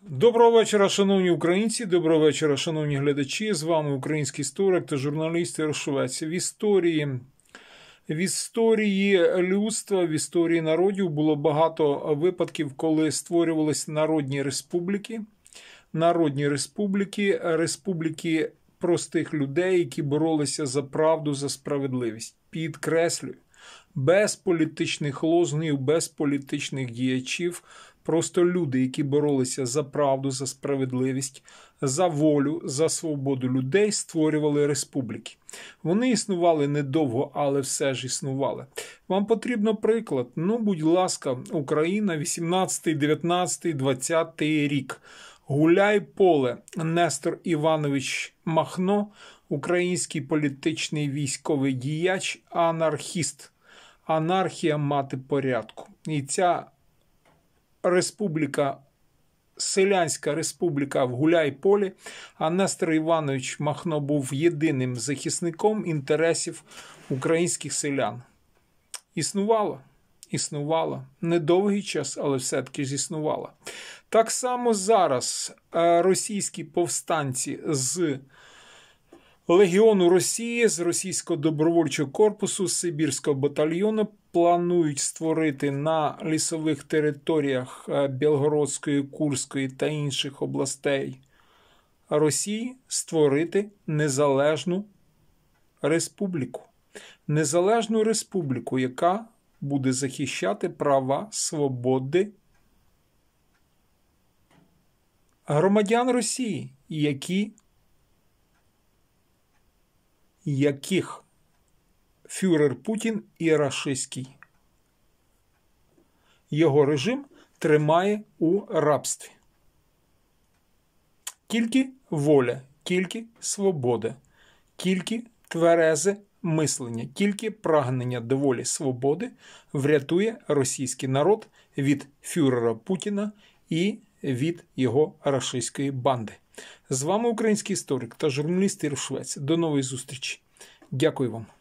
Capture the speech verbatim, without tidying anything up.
Доброго вечора, шановні українці, доброго вечора, шановні глядачі. З вами український історик та журналіст Ярошовець. В історії, в історії людства, в історії народів було багато випадків, коли створювалися народні республіки. Народні республіки, республіки простих людей, які боролися за правду, за справедливість. Підкреслюю, без політичних лозунгів, без політичних діячів. Просто люди, які боролися за правду, за справедливість, за волю, за свободу людей, створювали республіки. Вони існували недовго, але все ж існували. Вам потрібно приклад? Ну, будь ласка, Україна, вісімнадцятий, дев'ятнадцятий, двадцятий рік. Гуляй поле, Нестор Іванович Махно, український політичний військовий діяч, анархіст. Анархія мати порядку. І ця республіка, селянська республіка в Гуляйполі, а Нестор Іванович Махно був єдиним захисником інтересів українських селян. Існувала, існувала. Недовгий час, але все-таки ж існувала. Так само зараз російські повстанці з Легіону Росії, з Російського добровольчого корпусу, з Сибірського батальйону планують створити на лісових територіях Білгородської, Курської та інших областей Росії створити незалежну республіку. Незалежну республіку, яка буде захищати права, свободи громадян Росії, які яких фюрер Путін і рашистський його режим тримає у рабстві. Тільки воля, тільки свобода, тільки тверезе мислення, тільки прагнення до волі свободи врятує російський народ від фюрера Путіна і від його рашистської банди. З вами український історик та журналіст Ярошовець. До нової зустрічі. Дякую вам.